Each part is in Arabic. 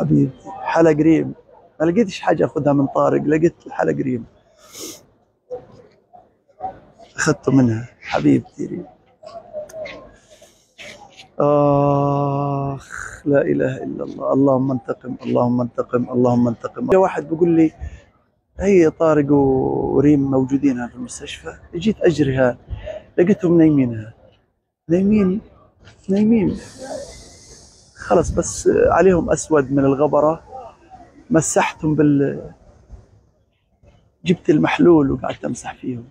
حبيبتي حلا قريب. ما لقيتش حاجة أخذها من طارق، لقيت حلا قريب أخذته منها حبيبتي ريم. آخ لا إله إلا الله. اللهم انتقم اللهم انتقم اللهم انتقم. واحد بيقول لي هي طارق وريم موجودين في المستشفى، جيت أجريها لقيتهم نايمينها، نايمين نايمين خلص، بس عليهم أسود من الغبرة، مسحتهم جبت المحلول وقعدت أمسح فيهم.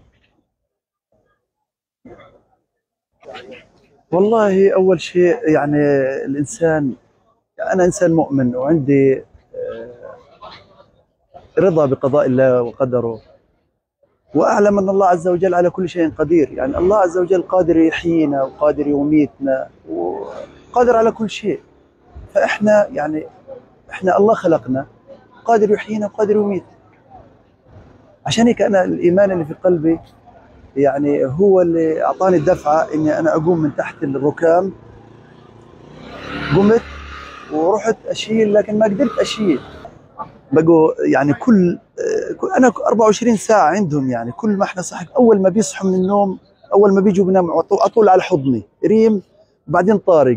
والله أول شيء يعني الإنسان، أنا إنسان مؤمن وعندي رضا بقضاء الله وقدره، وأعلم أن الله عز وجل على كل شيء قدير. يعني الله عز وجل قادر يحيينا وقادر يميتنا وقادر على كل شيء. فإحنا يعني إحنا الله خلقنا، قادر يحيينا وقادر يميت. عشان هيك أنا الإيمان اللي في قلبي يعني هو اللي أعطاني الدفعة إني أنا أقوم من تحت الركام. قمت ورحت أشيل، لكن ما قدرت أشيل. بقوا يعني أنا 24 ساعة عندهم، يعني كل ما إحنا صحك أول ما بيصحوا من النوم، أول ما بيجوا بيناموا أطول على حضني ريم، وبعدين طارق.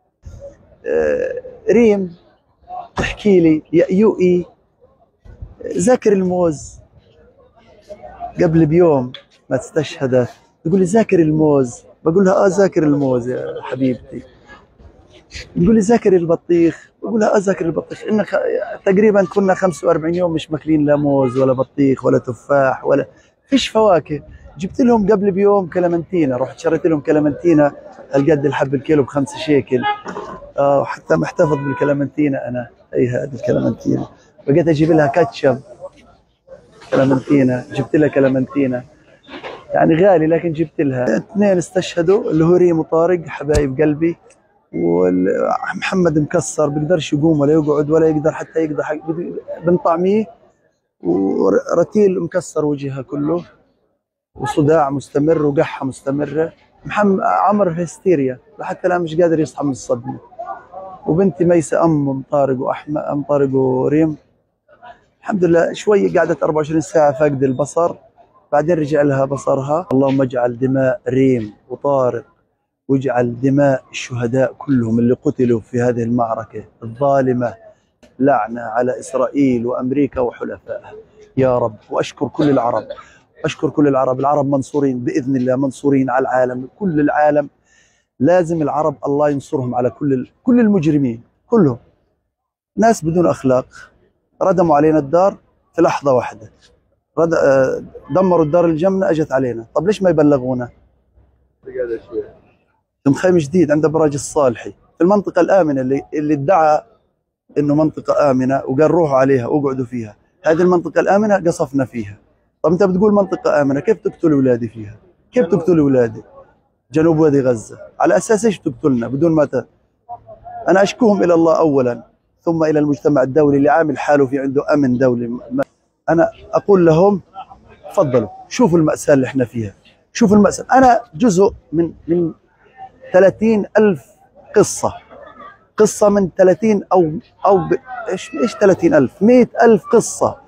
ريم تحكي لي يا يوئي ذاكر الموز، قبل بيوم ما استشهدت تقول لي ذاكر الموز، بقول لها ذاكر الموز يا حبيبتي. تقول لي ذاكر البطيخ، بقول لها ذاكر البطيخ. إن تقريبا كنا 45 يوم مش ماكلين لا موز ولا بطيخ ولا تفاح ولا فيش فواكه. جبت لهم قبل بيوم كلمنتينا، رحت شريت لهم كلمنتينا هالقد الحب الكيلو ب5 شيكل. وحتى محتفظ بالكلمنتينا انا، هي هذه الكلمنتينا. بقيت اجيب لها كاتشب كلمنتينا، جبت لها كلمنتينا يعني غالي لكن جبت لها. اثنين استشهدوا اللي هو ريم وطارق حبايب قلبي، ومحمد مكسر بيقدرش يقوم ولا يقعد ولا يقدر حتى يقدر بنطعميه، ورتيل مكسر وجهها كله، وصداع مستمر وقحه مستمره. عمر هستيريا لحتى الان مش قادر يصحى من الصدمه. وبنتي ميسه ام طارق واحمد، ام طارق وريم الحمد لله شوي قعدت 24 ساعه فاقد البصر، بعدين رجع لها بصرها. اللهم اجعل دماء ريم وطارق واجعل دماء الشهداء كلهم اللي قتلوا في هذه المعركه الظالمه لعنه على اسرائيل وامريكا وحلفائها يا رب. واشكر كل العرب، أشكر كل العرب. العرب منصورين بإذن الله، منصورين على العالم، كل العالم لازم العرب الله ينصرهم على كل المجرمين كلهم. ناس بدون أخلاق ردموا علينا الدار في لحظة واحدة، دمروا الدار الجمنة أجت علينا. طب ليش ما يبلغونا؟ مخيم جديد عند براج الصالحي في المنطقة الآمنة اللي ادعى إنه منطقة آمنة وقال روحوا عليها واقعدوا فيها. هذه المنطقة الآمنة قصفنا فيها. طب انت بتقول منطقة آمنة، كيف تقتل اولادي فيها؟ كيف تقتل اولادي؟ جنوب وادي غزة، على اساس ايش تقتلنا بدون ما انا اشكوهم الى الله اولا، ثم الى المجتمع الدولي اللي عامل حاله في عنده امن دولي. انا اقول لهم تفضلوا شوفوا المأساة اللي احنا فيها، شوفوا المأساة. انا جزء من 30,000 قصة من 30 ايش 30,000 100,000 قصة